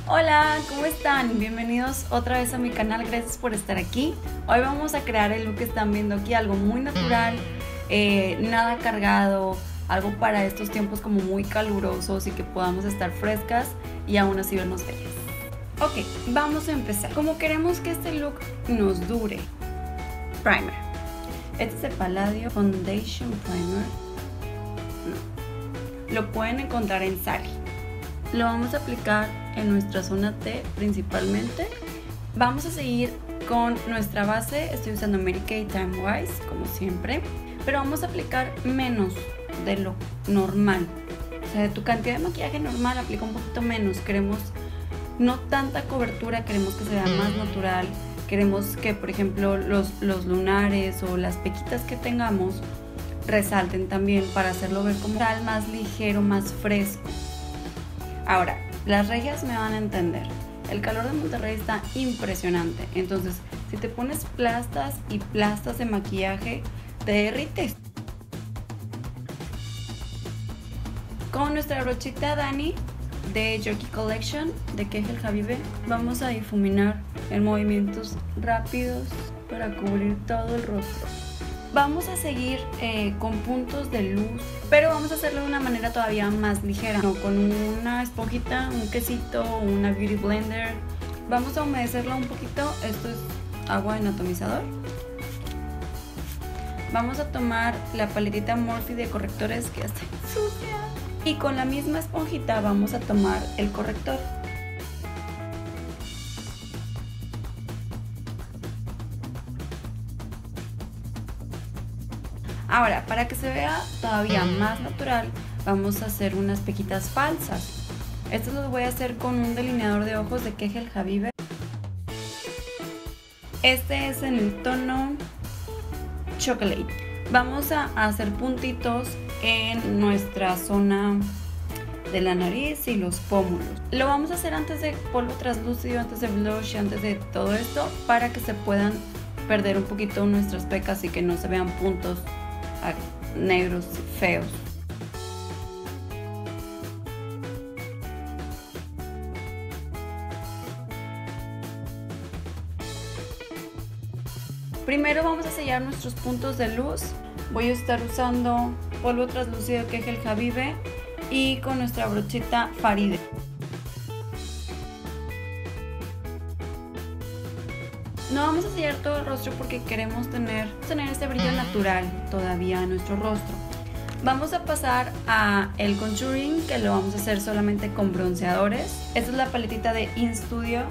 Hola, ¿cómo están? Bienvenidos otra vez a mi canal, gracias por estar aquí. Hoy vamos a crear el look que están viendo aquí, algo muy natural, nada cargado, algo para estos tiempos como muy calurosos y que podamos estar frescas y aún así vernos bellas. Ok, vamos a empezar. Como queremos que este look nos dure, primer. Este es el Palladio Foundation Primer. No. Lo pueden encontrar en Sally. Lo vamos a aplicar en nuestra zona T principalmente. Vamos a seguir con nuestra base. Estoy usando Mary Kay Time Wise como siempre, pero vamos a aplicar menos de lo normal. O sea, de tu cantidad de maquillaje normal aplica un poquito menos. Queremos no tanta cobertura, queremos que se vea más natural. Queremos que, por ejemplo, los lunares o las pequitas que tengamos resalten también para hacerlo ver como más ligero, más fresco. Ahora, las regias me van a entender. El calor de Monterrey está impresionante. Entonces, si te pones plastas y plastas de maquillaje, te derrites. Con nuestra brochita Dani de Jerky Collection de Kegel Habibe, vamos a difuminar en movimientos rápidos para cubrir todo el rostro. Vamos a seguir con puntos de luz, pero vamos a hacerlo de una manera todavía más ligera, ¿no? Con una esponjita, un quesito, una beauty blender. Vamos a humedecerlo un poquito. Esto es agua en atomizador. Vamos a tomar la paletita Morphe de correctores, que ya está sucia, y con la misma esponjita vamos a tomar el corrector. Ahora, para que se vea todavía más natural, vamos a hacer unas pequitas falsas. Estos los voy a hacer con un delineador de ojos de Kegel Habibe. Este es en el tono Chocolate. Vamos a hacer puntitos en nuestra zona de la nariz y los pómulos. Lo vamos a hacer antes de polvo translúcido, antes de blush, antes de todo esto, para que se puedan perder un poquito nuestras pecas y que no se vean puntos negros feos. Primero vamos a sellar nuestros puntos de luz. Voy a estar usando polvo translúcido Kegel Habibe y con nuestra brochita Faride. No vamos a sellar todo el rostro porque queremos tener este brillo natural todavía en nuestro rostro. Vamos a pasar a el contouring, que lo vamos a hacer solamente con bronceadores. Esta es la paletita de InStudio,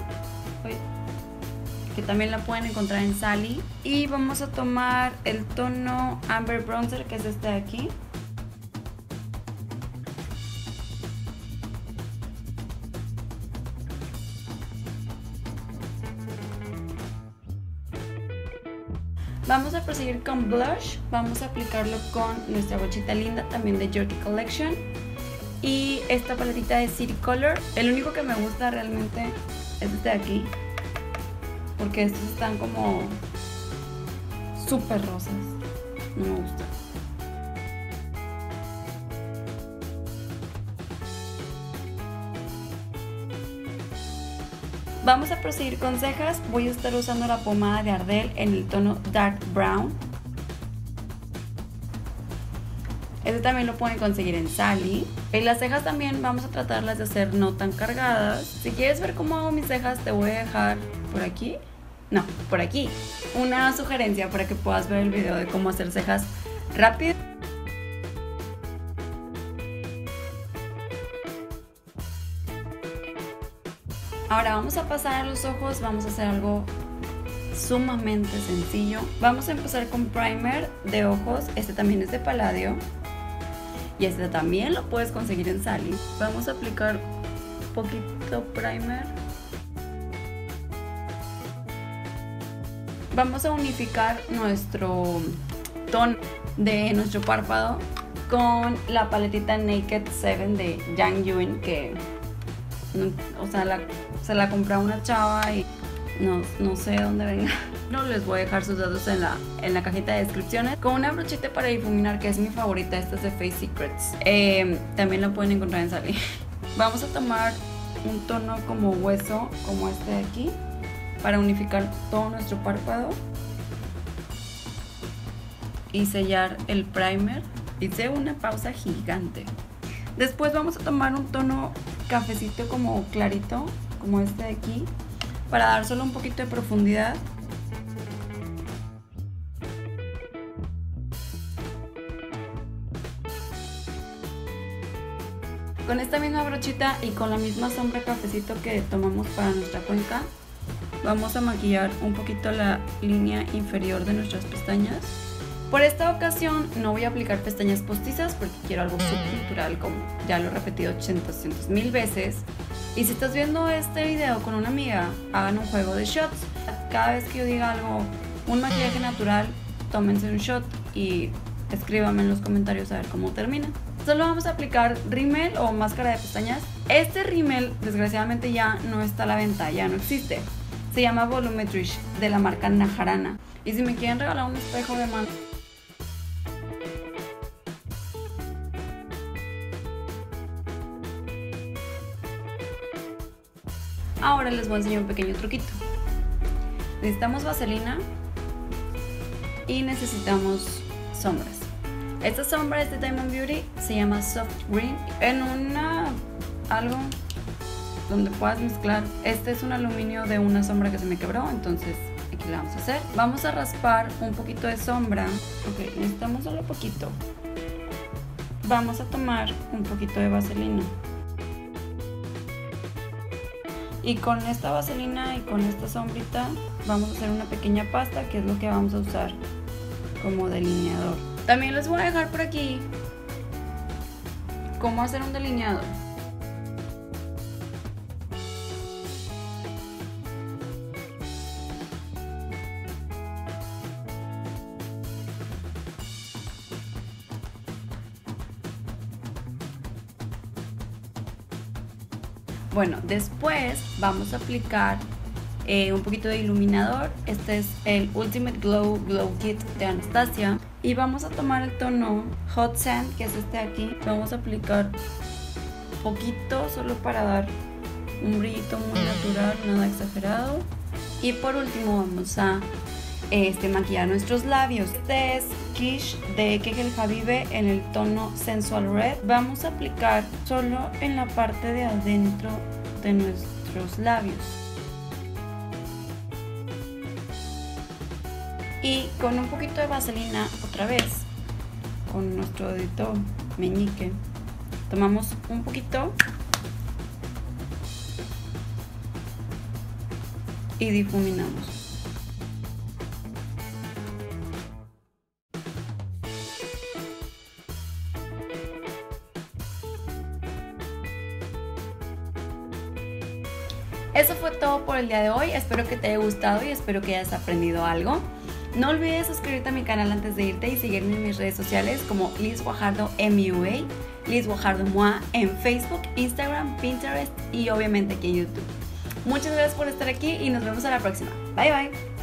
que también la pueden encontrar en Sally. Y vamos a tomar el tono Amber Bronzer, que es este de aquí. Vamos a proseguir con blush. Vamos a aplicarlo con nuestra brochita linda también de Jerky Collection y esta paletita de City Color. El único que me gusta realmente es este de aquí, porque estos están como súper rosas. No me gusta. Vamos a proseguir con cejas. Voy a estar usando la pomada de Ardell en el tono Dark Brown. Este también lo pueden conseguir en Sally. Y las cejas también vamos a tratarlas de hacer no tan cargadas. Si quieres ver cómo hago mis cejas, te voy a dejar por aquí. No, por aquí. Una sugerencia para que puedas ver el video de cómo hacer cejas rápido. Ahora vamos a pasar a los ojos, vamos a hacer algo sumamente sencillo. Vamos a empezar con primer de ojos, este también es de Palladio y este también lo puedes conseguir en Sally. Vamos a aplicar un poquito primer. Vamos a unificar nuestro tono de nuestro párpado con la paletita Naked 7 de Yang Yuan, que o sea, se la compré a una chava y no sé dónde venga. No, les voy a dejar sus datos en la cajita de descripciones. Con una brochita para difuminar, que es mi favorita, esta es de Face Secrets. También la pueden encontrar en Sally. Vamos a tomar un tono como hueso, como este de aquí, para unificar todo nuestro párpado y sellar el primer. Hice una pausa gigante. Después vamos a tomar un tono cafecito como clarito, como este de aquí, para dar solo un poquito de profundidad. Con esta misma brochita y con la misma sombra cafecito que tomamos para nuestra cuenca, vamos a maquillar un poquito la línea inferior de nuestras pestañas. Por esta ocasión no voy a aplicar pestañas postizas porque quiero algo subcultural, como ya lo he repetido 800 mil veces. Y si estás viendo este video con una amiga, hagan un juego de shots. Cada vez que yo diga algo, un maquillaje natural, tómense un shot y escríbanme en los comentarios a ver cómo termina. Solo vamos a aplicar rímel o máscara de pestañas. Este rímel desgraciadamente ya no está a la venta, ya no existe. Se llama Volumetrish, de la marca Najarana. Y si me quieren regalar un espejo de mano, ahora les voy a enseñar un pequeño truquito. Necesitamos vaselina y necesitamos sombras. Esta sombra es de Diamond Beauty, se llama Soft Green. En algo donde puedas mezclar. Este es un aluminio de una sombra que se me quebró, entonces aquí la vamos a hacer. Vamos a raspar un poquito de sombra. Ok, necesitamos solo poquito. Vamos a tomar un poquito de vaselina. Y con esta vaselina y con esta sombrita vamos a hacer una pequeña pasta, que es lo que vamos a usar como delineador. También les voy a dejar por aquí cómo hacer un delineador. Bueno, después vamos a aplicar un poquito de iluminador. Este es el Ultimate Glow Kit de Anastasia. Y vamos a tomar el tono Hot Sand, que es este de aquí. Vamos a aplicar poquito, solo para dar un brillito muy natural, nada exagerado. Y por último vamos a maquillar nuestros labios. Este es Kish de Kegel Habibe en el tono Sensual Red. Vamos a aplicar solo en la parte de adentro de nuestros labios. Y con un poquito de vaselina, otra vez, con nuestro dedito meñique, tomamos un poquito y difuminamos. Eso fue todo por el día de hoy. Espero que te haya gustado y espero que hayas aprendido algo. No olvides suscribirte a mi canal antes de irte y seguirme en mis redes sociales como Liz Guajardo MUA, Liz Guajardo MUA en Facebook, Instagram, Pinterest y obviamente aquí en YouTube. Muchas gracias por estar aquí y nos vemos a la próxima. Bye bye.